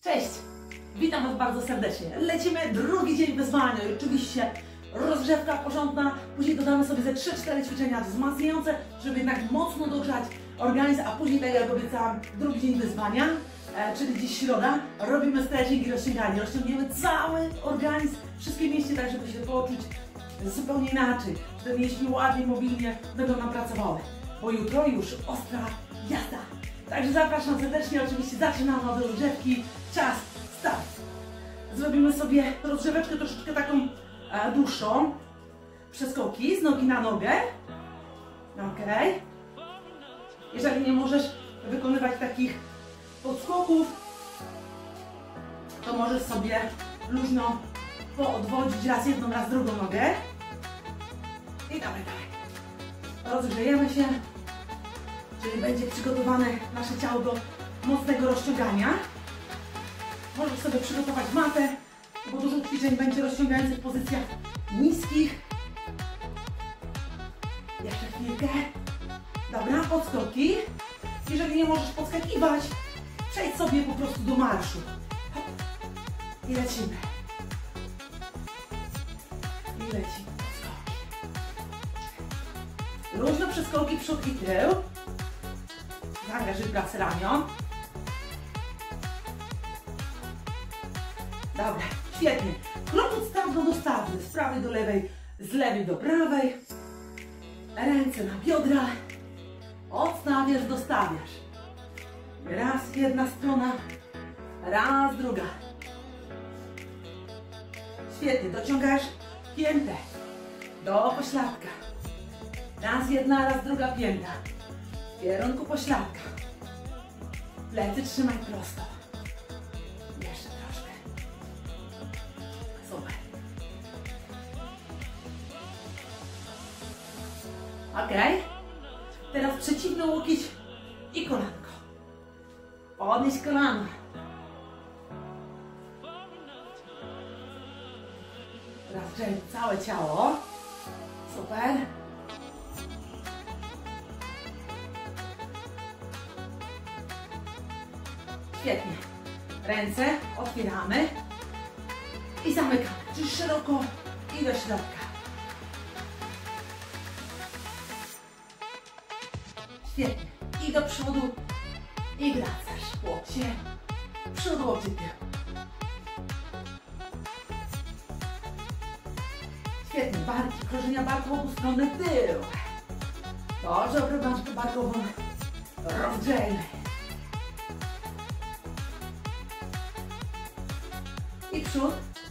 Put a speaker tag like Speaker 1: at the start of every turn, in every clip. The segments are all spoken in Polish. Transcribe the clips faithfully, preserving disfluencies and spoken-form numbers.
Speaker 1: Cześć! Witam Was bardzo serdecznie. Lecimy drugi dzień wyzwania i oczywiście rozgrzewka porządna. Później dodamy sobie ze trzy cztery ćwiczenia wzmacniające, żeby jednak mocno dogrzać organizm, a później, tak jak obiecałam, drugi dzień wyzwania, e, czyli dziś środa, robimy stretching i rozciąganie. Rozciągniemy cały organizm, wszystkie mięśnie, tak żeby się poczuć zupełnie inaczej. Te mięśnie ładnie, mobilnie będą nam pracowały. Bo jutro już ostra jazda. Także zapraszam serdecznie, oczywiście zaczynamy od rozgrzewki. Czas, start. Zrobimy sobie rozgrzeweczkę troszeczkę taką e, dłuższą. Przeskoki z nogi na nogę. Ok. Jeżeli nie możesz wykonywać takich podskoków, to możesz sobie luźno poodwodzić raz jedną, raz drugą nogę. I dawaj, dawaj. Rozgrzejemy się, czyli będzie przygotowane nasze ciało do mocnego rozciągania. Możesz sobie przygotować matę, bo dużo ćwiczeń będzie rozciągających w pozycjach niskich. Jeszcze chwilkę. Dobra, podskoki. Jeżeli nie możesz podskakiwać, przejdź sobie po prostu do marszu. Hop. I lecimy. I lecimy. Podskoki. Luźno przeskoki przód i tył. Zaangażuj pracę ramion. Dobra, świetnie. Krok od stawu do dostawy, z prawej do lewej, z lewej do prawej. Ręce na biodra. Odstawiasz, dostawiasz. Raz jedna strona, raz druga. Świetnie, dociągasz piętę do pośladka. Raz jedna, raz druga pięta. W kierunku pośladka. Plecy trzymaj prosto. Jeszcze troszkę. Super. Ok. Teraz przeciwny łokieć i kolanko. Podnieś kolano. Rozgrzej całe ciało. Super. Świetnie. Ręce otwieramy i zamykamy. Czyli szeroko i do środka. Świetnie. I do przodu i wracasz. Łokcie. Przód, łokcie, tył. Świetnie. Barki, krążenia barku w obu stronę, tył. Dobrze, obrączkę barkową rozgrzejmy. I przód.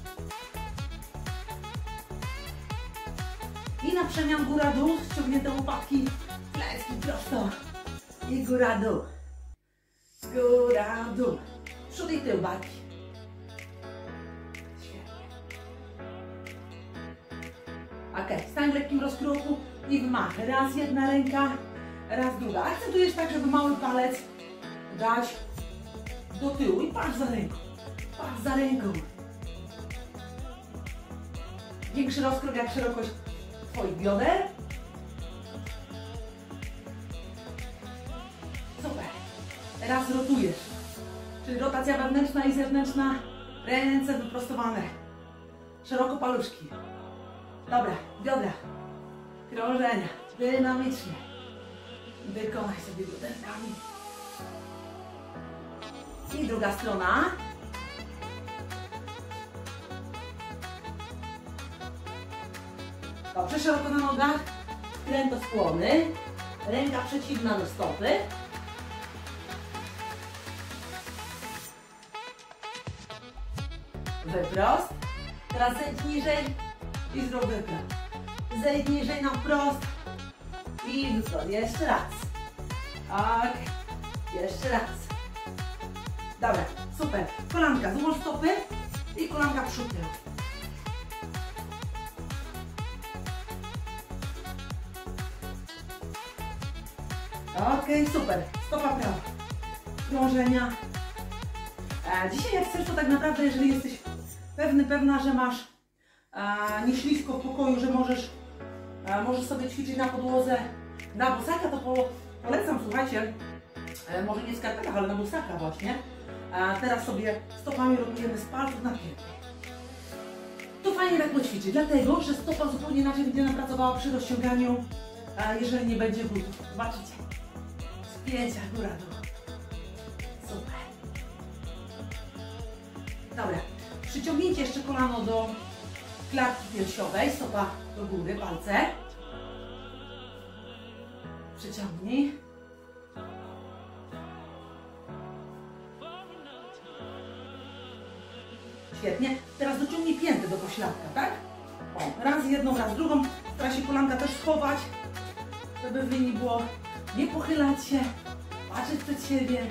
Speaker 1: I na przemian góra-dół, ściągnięte łopatki, plecki prosto. I góra-dół. Góra-dół. Przód i tył barki. Świetnie. Ok, stań w lekkim rozkroku i wmach. Raz jedna ręka, raz druga. Akcentujesz tak, żeby mały palec dać do tyłu i patrz za ręką. Patrz za ręką. Większy rozkrok jak szerokość Twoich bioder. Super. Teraz rotujesz. Czyli rotacja wewnętrzna i zewnętrzna. Ręce wyprostowane. Szeroko paluszki. Dobra, biodra. Krążenia. Dynamicznie. Wykonaj sobie bioderkami. I druga strona. Dobrze, szeroko na nogach, krętoskłony, ręka przeciwna do stopy. Wyprost. Teraz zejdź niżej i zrób wyprost. Zejdź niżej na wprost i wyprost. Jeszcze raz. Ok. Jeszcze raz. Dobra, super. Kolanka, złóż stopy i kolanka przód tył. Ok, super. Stopa prawa. Krążenia. E, dzisiaj jak chcesz, to tak naprawdę, jeżeli jesteś pewny, pewna, że masz e, nieślisko w pokoju, że możesz, e, możesz sobie ćwiczyć na podłodze na bosaka, to po, polecam, słuchajcie, e, może nie w skarpetach, ale na bosaka właśnie, A teraz sobie stopami rotujemy z palców na pięty. To fajnie tak poćwiczyć, dlatego że stopa zupełnie inaczej będzie nam pracowała przy rozciąganiu, a jeżeli nie będzie butów. Zobaczycie. Spięcia góra dół. Super. Dobra. Przyciągnijcie jeszcze kolano do klatki piersiowej, stopa do góry, palce. Przyciągnij. Świetnie. Teraz dociągnij pięty do pośladka, tak? O, raz jedną, raz drugą. Stara się kolanka też schować, żeby w linii było. Nie pochylać się, patrzeć przed siebie.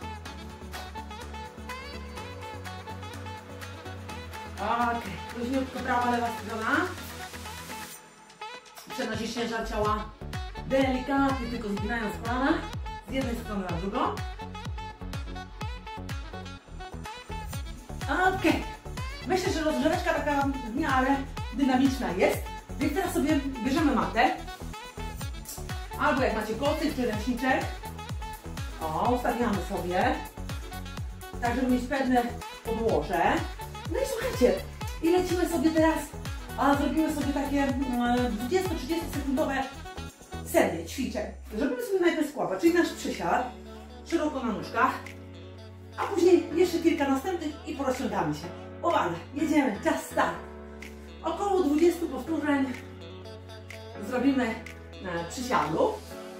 Speaker 1: Okej, okay. Luźniutko prawa, lewa strona. Przenosisz ciężar ciała delikatnie, tylko zginając kolana z jednej strony na drugą. Okej. Okay. Myślę, że rozgrzeweczka taka w miarę dynamiczna jest. Więc teraz sobie bierzemy matę. Albo jak macie kocyk czy ręczniczek. O, ustawiamy sobie. Tak, żeby mieć pewne podłoże. No i słuchajcie, i lecimy sobie teraz, a zrobimy sobie takie dwudziesto-trzydziesto sekundowe serie ćwiczeń. Zrobimy sobie najpierw skłapa, czyli nasz przysiad, szeroko na nóżkach, a później jeszcze kilka następnych i porozciągamy się. Uwaga, jedziemy, czas start. Około dwudziestu powtórzeń zrobimy przysiadu.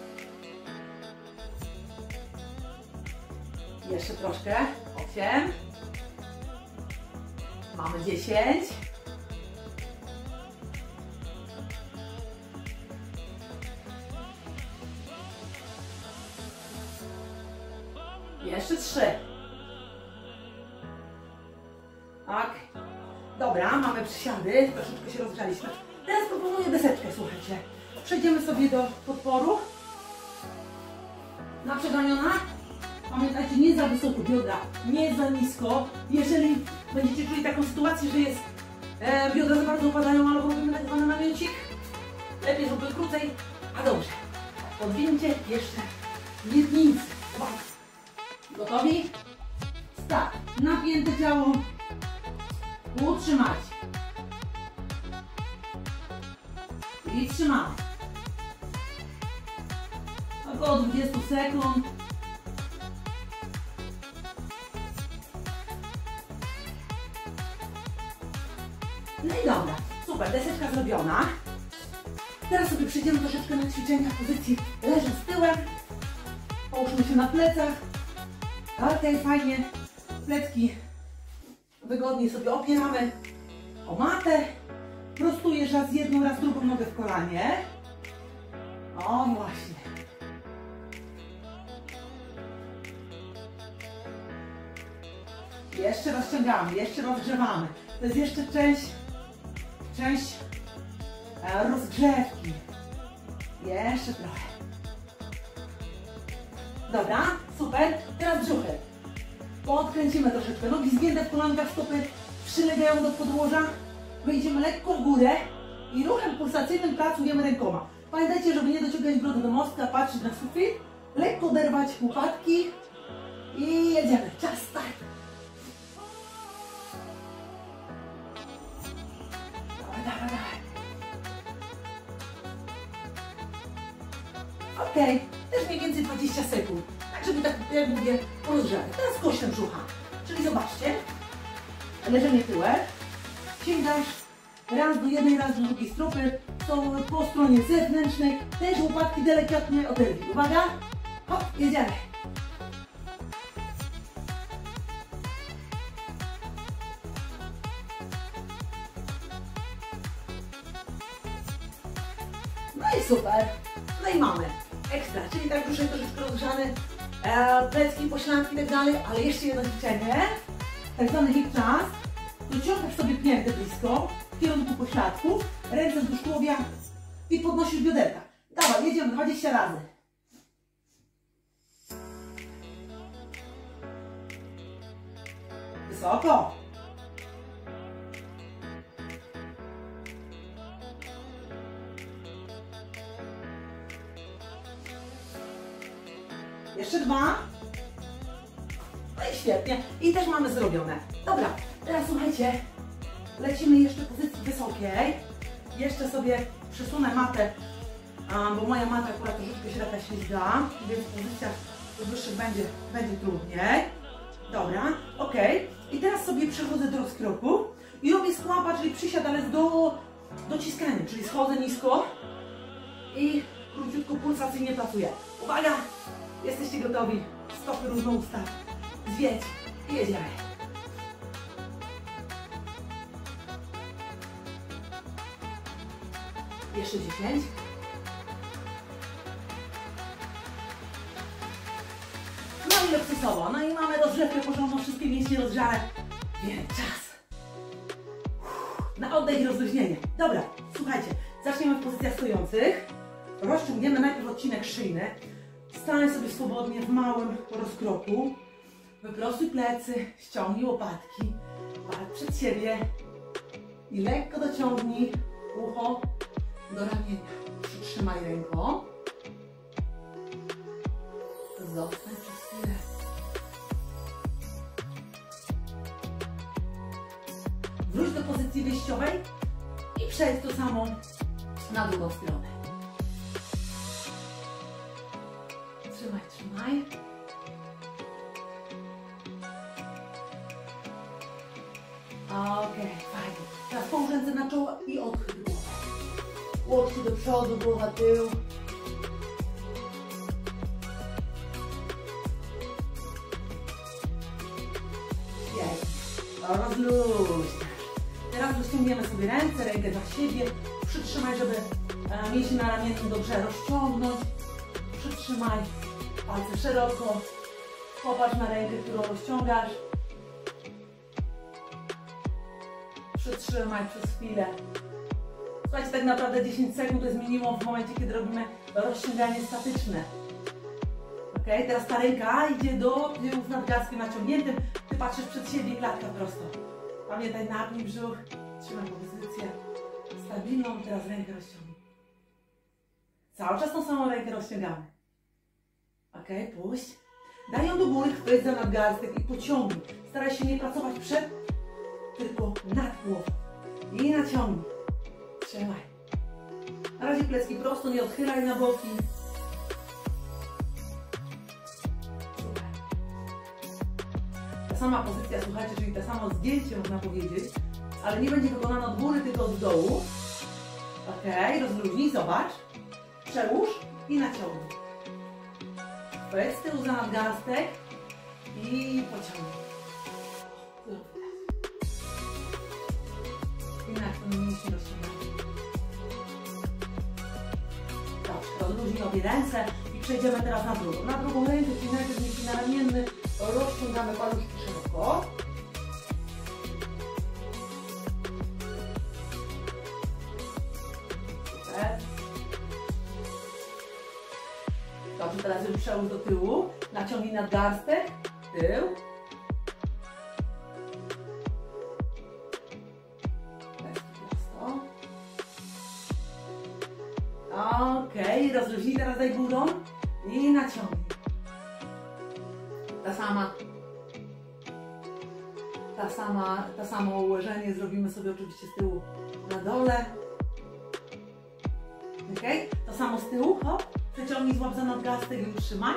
Speaker 1: Jeszcze troszkę, osiem. Mamy dziesięć. Jeszcze trzy. Ok. Dobra, mamy przysiady, troszeczkę się rozgrzaliśmy. Teraz proponuję deseczkę, słuchajcie. Przejdziemy sobie do podporu. Naprzegoniona. Pamiętajcie, nie za wysoko biodra, nie za nisko. Jeżeli będziecie czuli taką sytuację, że jest e, biodra za bardzo upadają, albo robimy tak zwany namioncik, lepiej zróbmy krócej, a dobrze. Podwinięcie jeszcze miednicy. Gotowi? Start. Napięte ciało. Utrzymać. I trzymamy. Około dwudziestu sekund. No i dobra, super, deseczka zrobiona. Teraz sobie przejdziemy troszeczkę na ćwiczenia w pozycji leżąc tyłem. Połóżmy się na plecach. Ok, fajnie. Plecki wygodnie sobie opieramy o matę. Prostujesz raz jedną, raz drugą nogę w kolanie. O, właśnie. Jeszcze rozciągamy, jeszcze rozgrzewamy. To jest jeszcze część, część e, rozgrzewki. Jeszcze trochę. Dobra, super. Teraz brzuchy. Podkręcimy troszeczkę. Nogi zgięte w kolankach, stopy przylegają do podłoża. Wyjdziemy lekko w górę i ruchem pulsacyjnym pracujemy rękoma. Pamiętajcie, żeby nie dociągać brody do mostka, patrzeć na sufit, lekko oderwać łopatki i jedziemy. Czas start. Dawaj, dawaj, dawaj. Ok, też mniej więcej dwadzieścia sekund, tak żeby tak, jak mówię, porozgrzać. Teraz kością brzucha, czyli zobaczcie, leżenie tyłem, sięgasz raz do jednej, raz do drugiej stropy, są po stronie zewnętrznej, też łopatki delikatnie oderwij. Uwaga, hop, jedziemy. No i super, no i mamy. Ekstra, czyli tak brzuszek troszeczkę rozgrzany, e, plecki, pośladki i tak dalej, ale jeszcze jedno ćwiczenie, tak zwany hip thrust. Dociągasz sobie piętę blisko, w kierunku pośladków, ręce wzdłuż tułowia i podnosisz bioderka. Dawaj, jedziemy dwadzieścia razy. Wysoko. Jeszcze dwa. No i świetnie. I też mamy zrobione. Dobra, teraz słuchajcie, lecimy jeszcze w pozycji wysokiej. Jeszcze sobie przesunę matę, bo moja mata akurat troszeczkę się taka ślizga, więc w pozycjach wyższych będzie, będzie trudniej. Dobra, ok. I teraz sobie przechodzę do rozkroku i robię skłapa, czyli przysiad, ale do dociskania, czyli schodzę nisko i króciutko pulsacyjnie pracuję. Uwaga! Jesteście gotowi? Stopy równo ustaw. Zwiedź i jedziemy. Jeszcze dziesięć. No i luksusowo. No i mamy rozgrzewkę porządną, wszystkie mięśnie rozgrzane. Więc czas na oddech i rozluźnienie. Dobra, słuchajcie, zaczniemy w pozycjach stojących. Rozciągniemy najpierw odcinek szyjny. Stań sobie swobodnie w małym rozkroku. Wyprostuj plecy, ściągnij łopatki. Patrz przed siebie i lekko dociągnij ucho do ramienia. Przytrzymaj ręką. Zostań przez chwilę. Wróć do pozycji wyjściowej i przejdź to samo na drugą stronę. Trzymaj, trzymaj. Okej, fajnie. Teraz połóż ręce na czoło i odchyl głowę. Łokcie do przodu, głowa tył. Świetnie. Rozluźniasz. Teraz rozciągniemy sobie ręce, rękę za siebie. Przytrzymaj, żeby mięśnie na ramieniu dobrze rozciągnąć. Przytrzymaj palce szeroko. Popatrz na rękę, którą rozciągasz. Przytrzymaj przez chwilę. Słuchajcie, tak naprawdę dziesięć sekund to jest minimum w momencie, kiedy robimy rozciąganie statyczne. Ok, teraz ta ręka idzie do tyłu z nadgarstkiem naciągniętym. Ty patrzysz przed siebie, klatka prosto. Pamiętaj, napnij brzuch, trzymaj pozycję stabilną. Teraz rękę rozciągnij. Cały czas tą samą rękę rozciągamy. Ok, puść. Daj ją do góry, chwyć za nadgarstek i pociągnij. Staraj się nie pracować przed, tylko nad głową. I naciągnij. Trzymaj. Na razie plecki prosto, nie odchylaj na boki. Super. Ta sama pozycja, słuchajcie, czyli to samo zdjęcie, można powiedzieć, ale nie będzie wykonane od góry, tylko od dołu. Ok, rozluźnij, zobacz. Przełóż i naciągnij. Chwyć z tyłu za nadgarstek i pociągnij. I na tym mięśnie rozciągamy. Dobrze, rozluźnij obie ręce i przejdziemy teraz na drugą. Na drugą rękę, czyli najpierw mięśnie naramienny, rozciągamy paluszki szeroko. Super. Dobrze, teraz już przełóż do tyłu. Naciągnij nadgarstek, tył. Okej, okay, rozluźnij, teraz daj górą i naciągnij. Ta sama, ta sama, ta samo ułożenie zrobimy sobie oczywiście z tyłu na dole. Okej, okay? To samo z tyłu, hop, przeciągnij, złap za nadgarstek i utrzymaj.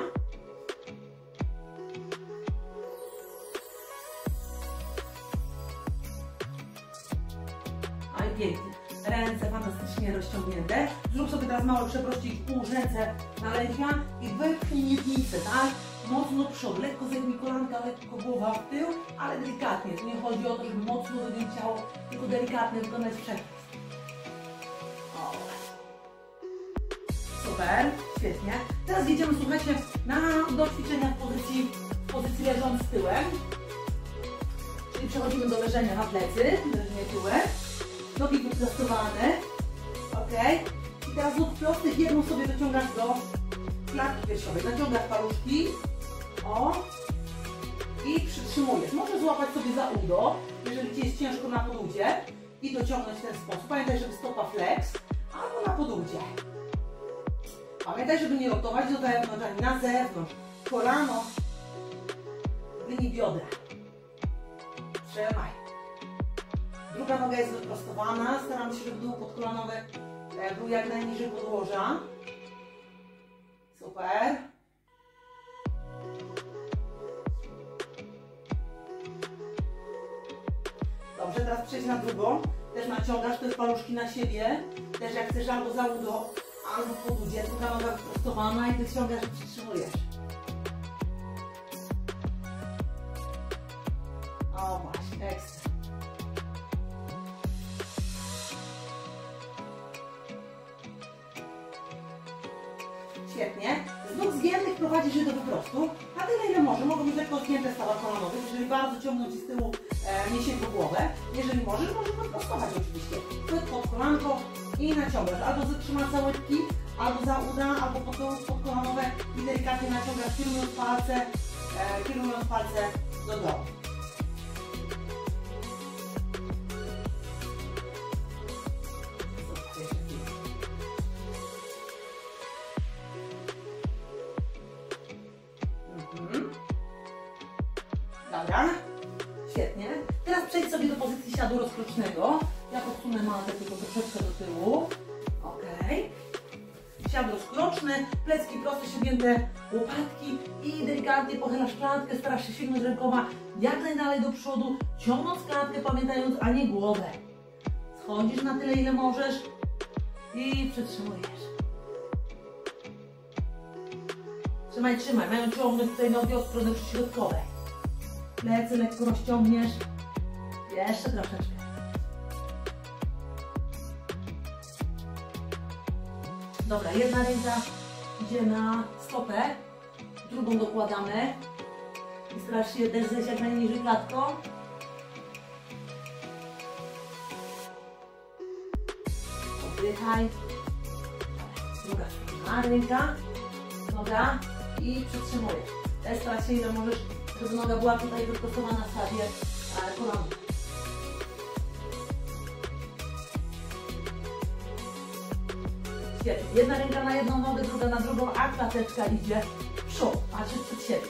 Speaker 1: A i pięknie. Ręce fantastycznie rozciągnięte. Zrób sobie teraz mały przeprościk, połóż ręce na lędźwiach i wypchnij miednicę, tak? Mocno przód, lekko zegnij kolanka, lekko głowa w tył, ale delikatnie. Tu nie chodzi o to, żeby mocno wygiąć ciało, tylko delikatnie wykonać przepis. Super, świetnie. Teraz jedziemy, słuchajcie, na, do ćwiczenia w pozycji, w pozycji leżąc tyłem. Czyli przechodzimy do leżenia na plecy, leżenie tyłem. Nogi wyprostowane. Ok. I teraz z nóg prostych jedną sobie dociągasz do klatki piersiowej. Naciągasz paluszki. O. I przytrzymujesz. Możesz złapać sobie za udo, jeżeli Ci jest ciężko na podudzie. I dociągnąć w ten sposób. Pamiętaj, żeby stopa flex, albo na podudzie. Pamiętaj, żeby nie rotować do wewnątrz, ani na zewnątrz. Kolano linii biodra. Trzymaj. Druga noga jest wyprostowana. Staramy się, żeby dół podkolanowy był jak najniżej podłoża. Super. Dobrze, teraz przejdź na drugą. Też naciągasz te paluszki na siebie. Też jak chcesz albo za udo, albo pod udzie. Druga noga wyprostowana i ty ściągasz i przytrzymujesz. O właśnie, ekstra. Świetnie. Z nóg zgiętych prowadzisz je do wyprostu, a tyle ile może. Mogą być lekko zgięte stawa kolanowych, jeżeli bardzo ciągnąć z tyłu e, mięsień w głowę. Jeżeli możesz, możesz wyprostować oczywiście. Chwyt pod kolanko i naciągasz. Albo zatrzymasz za łydki, albo za uda, albo pod, pod kolanowe i delikatnie naciągasz, kierując palce, e, kierując palce do dołu. Dobra, świetnie. Teraz przejdź sobie do pozycji siadu rozkrocznego. Ja podsunę matę tylko troszeczkę do tyłu. Ok. Siad rozkroczny, plecki proste, sięgnięte łopatki i delikatnie pochylasz klatkę, starasz się sięgnąć rękoma jak najdalej do przodu, ciągnąc klatkę, pamiętając, a nie głowę. Schodzisz na tyle, ile możesz i przytrzymujesz. Trzymaj, trzymaj. Mają ciągnąć tutaj nogi od strony przyśrodkowej. Plecy lekko rozciągniesz. Jeszcze troszeczkę. Dobra, jedna ręka idzie na stopę, drugą dokładamy. I starasz się też zejść jak najniżej klatką. Oddychaj. Druga strona ręka. Noga i przytrzymujesz. Też starasz się ile możesz, żeby noga była tutaj wyprostowana w stawie kolana. Świetnie. Jedna ręka na jedną nogę, druga na drugą, a klateczka idzie w przód. Patrzysz przed siebie.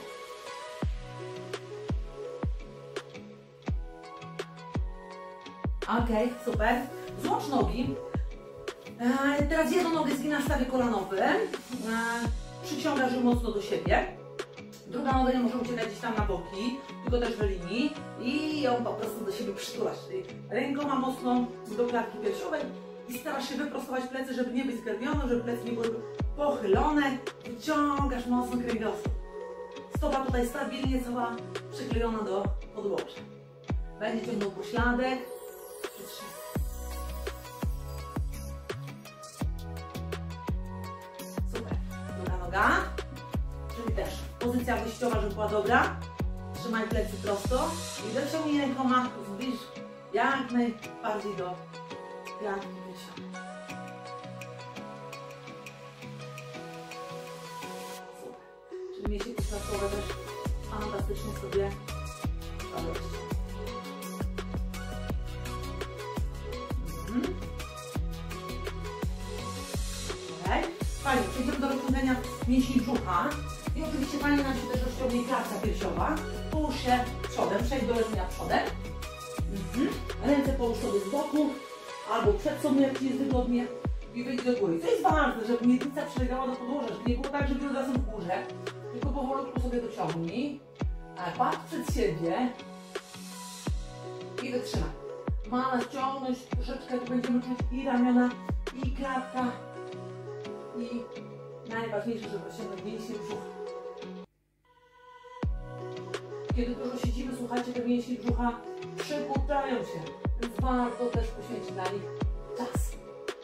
Speaker 1: Ok, super. Złącz nogi. E, teraz jedną nogę zginasz w stawie kolanowym. E, przyciągasz ją mocno do siebie. Druga noga nie może uciekać gdzieś tam na boki, tylko też w linii. I ją po prostu do siebie przytulasz. Czyli rękoma mocno do klatki piersiowej. I starasz się wyprostować plecy, żeby nie być zgarbione, żeby plecy nie były pochylone. Wyciągasz mocno kręgosłup. Stopa tutaj stabilnie, cała przyklejona do podłoża. Będzie ciągnął pośladek. Przytrzymaj. Super. Druga noga. Czyli też pozycja wyjściowa, żeby była dobra. Trzymaj plecy prosto i wyciągnij rękoma, zbliż jak najbardziej do klatki piersiowej. Super. Czyli mięśnie pośladkowe też fantastycznie sobie radości. Mhm. Okay. Fajnie, przejdziemy do rozciągania mięśni brzucha. I oczywiście fajnie nam się też rozciągnie klatka piersiowa. Połóż się przodem, przejdź do leżenia przodem. Mhm. Ręce połóż sobie z boku albo przed sobą, jak Ci jest wygodnie, i wyjdź do góry. Co jest ważne, żeby miednica przylegała do podłoża, żeby nie było tak, że biodra są w górze, tylko powolutku sobie dociągnij. Patrz przed siebie i wytrzymaj. Ma nas ciągnąć troszeczkę, tu będziemy czuć i ramiona, i klatka, i najważniejsze, żeby osiągnąć mięśnie brzucha. Kiedy dużo siedzimy, słuchajcie, te mięśnie brzucha przykurczają się, więc warto też poświęcić na nich czas.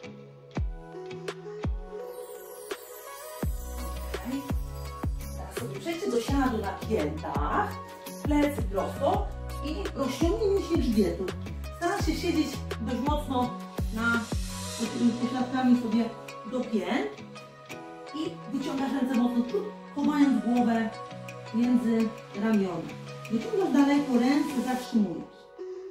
Speaker 1: Okay. Teraz sobie przejdźcie do siadu na piętach, plecy prosto i rozciągnij mięśnie grzbietu. Starasz się siedzieć dość mocno na pośladkami sobie do pięt i wyciągasz ręce mocno, chowając głowę między ramiona. Wyciągasz daleko ręce, zatrzymujesz.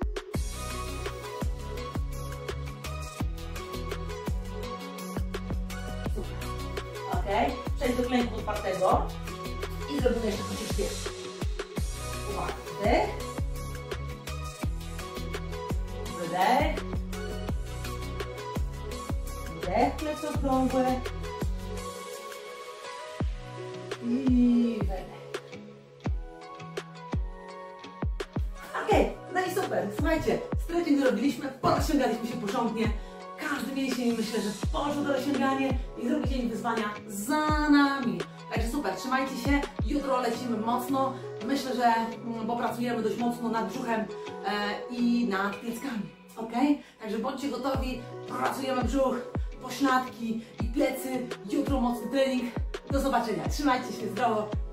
Speaker 1: Super. Ok. Przejdź do klęku otwartego i zrobimy jeszcze chociaż pierwszy. Uwaga. Wdech. Wydech. Wdech, plecy okrągłe. I wydech. Okej, no i super. Słuchajcie, stretching zrobiliśmy, porozciągaliśmy się porządnie. Każdy mięsień, myślę, że poszło do rozciągania i drugi dzień wyzwania za nami. Także super, trzymajcie się. Jutro lecimy mocno. Myślę, że mm, popracujemy dość mocno nad brzuchem e, i nad pieckami. Ok? Także bądźcie gotowi. Pracujemy brzuch, pośladki i plecy. Jutro mocny trening. Do zobaczenia. Trzymajcie się zdrowo.